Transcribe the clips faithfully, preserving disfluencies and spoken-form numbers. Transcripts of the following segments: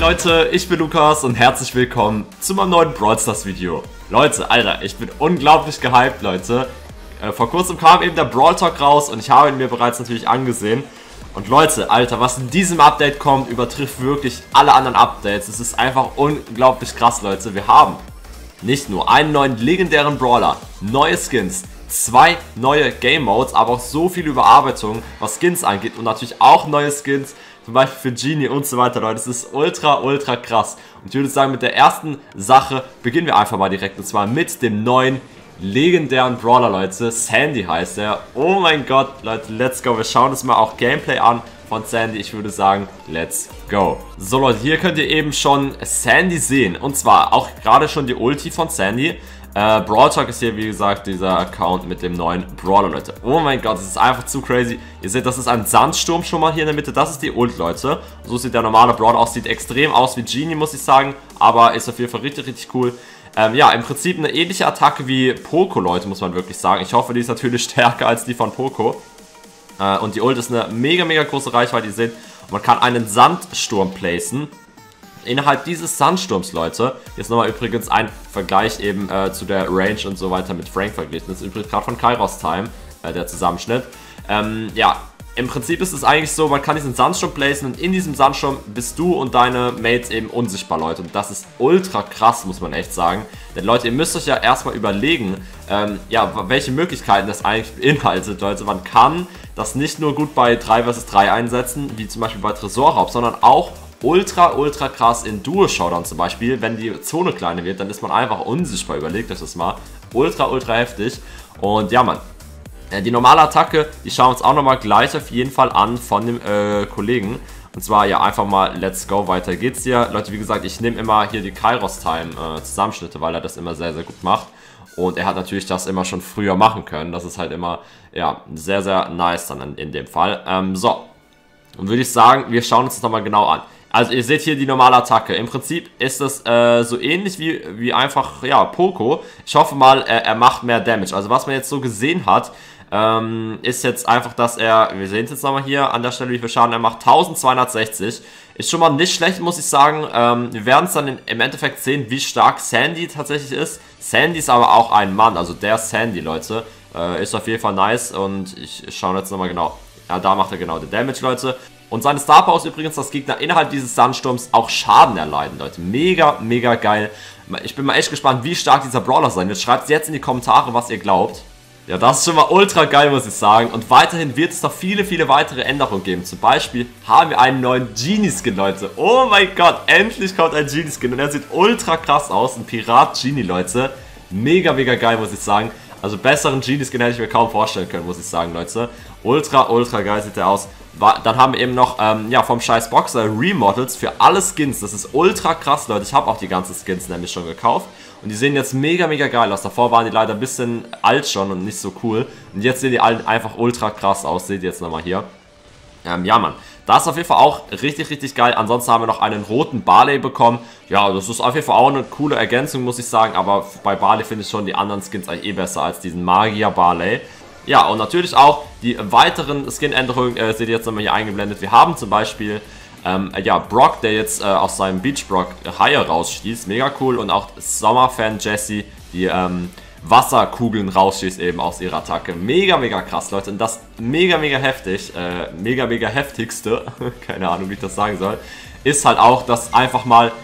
Leute, ich bin Lukas und herzlich willkommen zu meinem neuen Brawl Stars Video. Leute, Alter, ich bin unglaublich gehypt, Leute. Äh, vor kurzem kam eben der Brawl Talk raus und ich habe ihn mir bereits natürlich angesehen. Und Leute, Alter, was in diesem Update kommt, übertrifft wirklich alle anderen Updates. Es ist einfach unglaublich krass, Leute. Wir haben nicht nur einen neuen legendären Brawler, neue Skins, zwei neue Game Modes, aber auch so viel Überarbeitung, was Skins angeht und natürlich auch neue Skins, zum Beispiel für Genie und so weiter, Leute. Das ist ultra, ultra krass. Und ich würde sagen, mit der ersten Sache beginnen wir einfach mal direkt, und zwar mit dem neuen legendären Brawler, Leute. Sandy heißt er. Oh mein Gott, Leute, let's go. Wir schauen uns mal auch Gameplay an von Sandy. Ich würde sagen, let's go. So, Leute, hier könnt ihr eben schon Sandy sehen. Und zwar auch gerade schon die Ulti von Sandy. Äh, Brawl Talk ist hier, wie gesagt, dieser Account mit dem neuen Brawler, Leute. Oh mein Gott, das ist einfach zu crazy. Ihr seht, das ist ein Sandsturm schon mal hier in der Mitte. Das ist die Ult, Leute. So sieht der normale Brawler aus. Sieht extrem aus wie Genie, muss ich sagen. Aber ist auf jeden Fall richtig, richtig cool. Ähm, ja, im Prinzip eine ähnliche Attacke wie Poco, Leute, muss man wirklich sagen. Ich hoffe, die ist natürlich stärker als die von Poco. Äh, und die Ult ist eine mega, mega große Reichweite. Ihr seht, man kann einen Sandsturm placen. Innerhalb dieses Sandsturms, Leute, jetzt nochmal übrigens ein Vergleich eben äh, zu der Range und so weiter mit Frank verglichen. Das ist übrigens gerade von Kairos Time, äh, der Zusammenschnitt. Ähm, ja, im Prinzip ist es eigentlich so, man kann diesen Sandsturm placen und in diesem Sandsturm bist du und deine Mates eben unsichtbar, Leute. Und das ist ultra krass, muss man echt sagen. Denn Leute, ihr müsst euch ja erstmal überlegen, ähm, ja, welche Möglichkeiten das eigentlich beinhaltet, Leute. Man kann das nicht nur gut bei drei versus drei einsetzen, wie zum Beispiel bei Tresorraub, sondern auch ultra, ultra krass in Duo-Showdown zum Beispiel. Wenn die Zone kleiner wird, dann ist man einfach unsichtbar. Überlegt euch das mal. Ultra, ultra heftig. Und ja, Mann. Die normale Attacke, die schauen wir uns auch nochmal gleich auf jeden Fall an von dem äh, Kollegen. Und zwar, ja, einfach mal let's go, weiter geht's hier. Leute, wie gesagt, ich nehme immer hier die Kairos Time äh, Zusammenschnitte, weil er das immer sehr, sehr gut macht. Und er hat natürlich das immer schon früher machen können. Das ist halt immer, ja, sehr, sehr nice dann in, in dem Fall. Ähm, so. Und würde ich sagen, wir schauen uns das nochmal genau an. Also ihr seht hier die normale Attacke. Im Prinzip ist das äh, so ähnlich wie, wie einfach, ja, Poco. Ich hoffe mal, er, er macht mehr Damage. Also was man jetzt so gesehen hat, ähm, ist jetzt einfach, dass er, wir sehen es jetzt nochmal hier an der Stelle, wie viel Schaden er macht, eintausendzweihundertsechzig. Ist schon mal nicht schlecht, muss ich sagen. Ähm, wir werden es dann in, im Endeffekt sehen, wie stark Sandy tatsächlich ist. Sandy ist aber auch ein Mann, also der Sandy, Leute. Äh, ist auf jeden Fall nice und ich schaue jetzt nochmal genau. Ja, da macht er genau den Damage, Leute. Und seine Star Power ist übrigens, dass Gegner innerhalb dieses Sandsturms auch Schaden erleiden, Leute. Mega, mega geil. Ich bin mal echt gespannt, wie stark dieser Brawler sein wird. Schreibt es jetzt in die Kommentare, was ihr glaubt. Ja, das ist schon mal ultra geil, muss ich sagen. Und weiterhin wird es noch viele, viele weitere Änderungen geben. Zum Beispiel haben wir einen neuen Genie-Skin, Leute. Oh mein Gott, endlich kommt ein Genie-Skin. Und er sieht ultra krass aus. Ein Pirat-Genie, Leute. Mega, mega geil, muss ich sagen. Also besseren Genie-Skin hätte ich mir kaum vorstellen können, muss ich sagen, Leute. Ultra, ultra geil sieht der aus. Dann haben wir eben noch, ähm, ja, vom scheiß Boxer Remodels für alle Skins. Das ist ultra krass, Leute. Ich habe auch die ganzen Skins nämlich schon gekauft. Und die sehen jetzt mega, mega geil aus. Davor waren die leider ein bisschen alt schon und nicht so cool. Und jetzt sehen die alle einfach ultra krass aus. Seht ihr jetzt nochmal hier. Ähm, ja, Mann. Das ist auf jeden Fall auch richtig, richtig geil. Ansonsten haben wir noch einen roten Barley bekommen. Ja, das ist auf jeden Fall auch eine coole Ergänzung, muss ich sagen. Aber bei Barley finde ich schon die anderen Skins eigentlich eh besser als diesen Magier Barley. Ja, und natürlich auch die weiteren Skin-Änderungen äh, seht ihr jetzt nochmal hier eingeblendet. Wir haben zum Beispiel, ähm, ja, Brock, der jetzt äh, aus seinem Beach Brock Haie rausschießt. Mega cool. Und auch Sommerfan Jessie, die ähm, Wasserkugeln rausschießt eben aus ihrer Attacke. Mega, mega krass, Leute. Und das mega, mega heftig, äh, mega, mega heftigste, keine Ahnung, wie ich das sagen soll, ist halt auch, dass einfach mal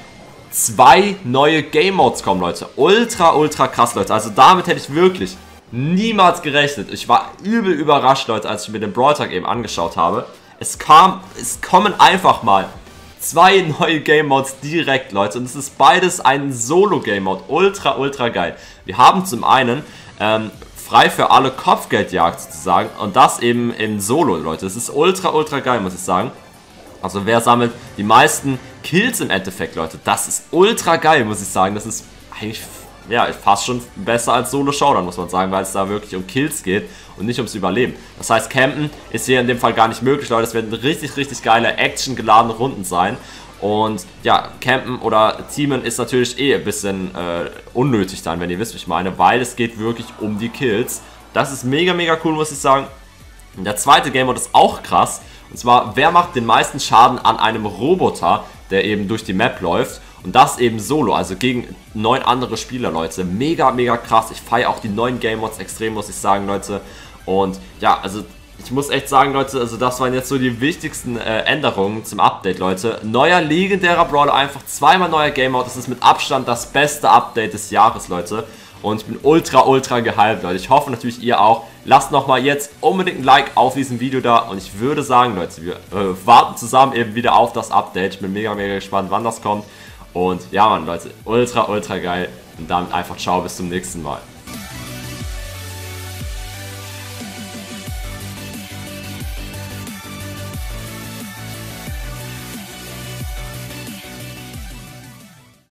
zwei neue Game Modes kommen, Leute. Ultra, ultra krass, Leute. Also damit hätte ich wirklich niemals gerechnet. Ich war übel überrascht, Leute, als ich mir den Brawl Talk eben angeschaut habe. Es kam, es kommen einfach mal zwei neue Game Modes direkt, Leute. Und es ist beides ein Solo-Game Mode. Ultra, ultra geil. Wir haben zum einen ähm, frei für alle Kopfgeldjagd sozusagen. Und das eben im Solo, Leute. Es ist ultra, ultra geil, muss ich sagen. Also wer sammelt die meisten Kills im Endeffekt, Leute. Das ist ultra geil, muss ich sagen. Das ist eigentlich, ja, fast schon besser als Solo-Showdown, muss man sagen, weil es da wirklich um Kills geht und nicht ums Überleben. Das heißt, Campen ist hier in dem Fall gar nicht möglich, Leute. Es werden richtig, richtig geile, actiongeladene Runden sein. Und ja, Campen oder Teamen ist natürlich eh ein bisschen äh, unnötig dann, wenn ihr wisst, was ich meine, weil es geht wirklich um die Kills. Das ist mega, mega cool, muss ich sagen. Und der zweite Game Mode ist auch krass. Und zwar, wer macht den meisten Schaden an einem Roboter, der eben durch die Map läuft. Und das eben solo, also gegen neun andere Spieler, Leute. Mega, mega krass. Ich feiere auch die neuen Game Mods extrem, muss ich sagen, Leute. Und ja, also ich muss echt sagen, Leute, also das waren jetzt so die wichtigsten äh, Änderungen zum Update, Leute. Neuer legendärer Brawler, einfach zweimal neuer Game Mode. Das ist mit Abstand das beste Update des Jahres, Leute. Und ich bin ultra, ultra gehypt, Leute. Ich hoffe natürlich, ihr auch. Lasst nochmal jetzt unbedingt ein Like auf diesem Video da. Und ich würde sagen, Leute, wir äh, warten zusammen eben wieder auf das Update. Ich bin mega, mega gespannt, wann das kommt. Und ja, Mann, Leute, ultra, ultra geil. Und damit einfach ciao, bis zum nächsten Mal.